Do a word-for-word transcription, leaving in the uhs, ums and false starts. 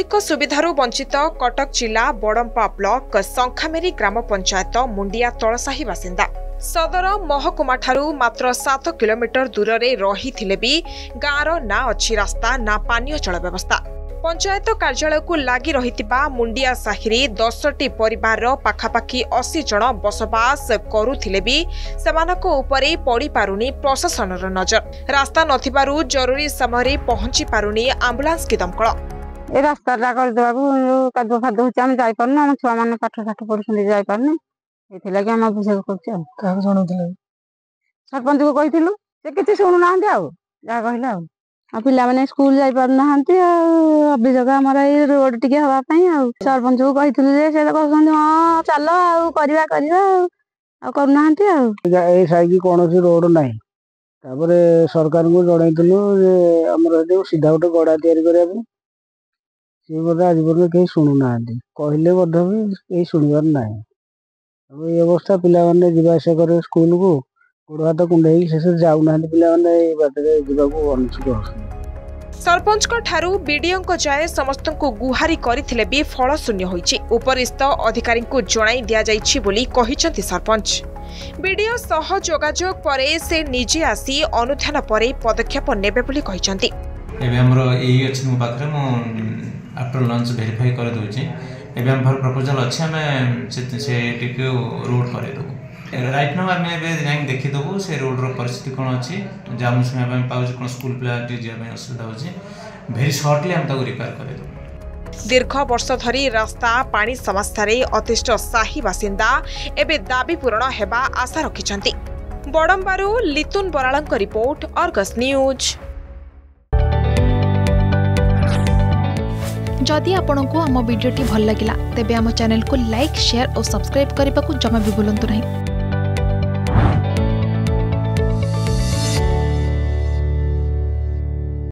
पानीक सुविधारू वंचित कटक जिला बड़म्पा ब्लॉक शंखामेरी ग्राम पंचायत मुंडिया तलसाही बासिंदा सदर महकुमा ठारू मात्र सात किलोमीटर दूर रे रही थिले भी गाँव ना अच्छी रास्ता ना पानीय जल व्यवस्था। पंचायत कार्यालय को लगी रहितिबा मुंडिया साहिरी दसटी परिवार पाखापाखि अस्सी जन बसवास करुथिले भी सेमानको उपरे पड़ी पारुनी प्रशासन नजर। रास्ता नथिबारु जरूरी समय पहुंची पारुनी एम्बुलेंस की दमकल। ए रास्ता कर देबाबू कादो फादो होची हम जाई परनु हम छुआ माने पाठ साठ पढुछन जाई परनु एथिला कि हम अभिषेक करछ। का जणौथिले सरपंच को कहिथिलु से किछि सुनु नाहंती आ जा कहिला आ पिला माने स्कूल जाई पर नाहंती आ अभिषेक हमरा ए रोड टिके हवा पई आ सरपंच को कहिथिलु जे से कहछन हां चलो आ करबा करबा आ कर नाहंती आ ए साइकी कोनोसी रोड नाही तापरे सरकार को जणैथिलु जे हमरा हेतु सीधा गोटे गडा तयारी करबा पे से बोले आज बोले कहीं शुणु ना कहले भी शुणवार ना ये अवस्था पिला माने जीवा आशा करे स्कूल को गोड़ हाथ कुंडे शेष जाऊ ना पिला माने बाटे जीवाको अनिच्छुक होसन। सरपंच को ठारू बीडीओ को जाए समस्त को गुहारी करिथिले भी फल शून्य होईछि। उपरिस्थ अधिकारी को जणाई दिया जाईछि बोली कहिसंती सरपंच। बीडीओ सह जोगाजोग परे से निजे आसी अनुध्यान परे पदक्षेप नेबे बोली कहिसंती। एबे हमरो एई अछि मो पाखरे मो आफ्टर लंच वेरीफाई कर दोछि एबे हम प्रपोजल अछि हमें से से टिके रोड करे दो राइट नाउ हमें एबे जाई देखि दबो से रोड रो परिस्थिति कोन अछि जाम समय हम पाउज कोन स्कूल प्ले जे में असुविधा होछि वेरी शॉर्टली हम ताको रिपेयर करे दो। दीर्घ वर्ष धरी रास्ता पानी समस्या रे अतिष्ठ साही बासिंदा एबे दाबी पूरण हेबा आशा रखिछंती। बड़म्बारू लितुन बराळंक रिपोर्ट अर्गस न्यूज। जदि आपंक आम भिडी भल लगा तेब आम चैनल को लाइक शेयर और सब्सक्राइब करने को जमा भी भूलु नहीं।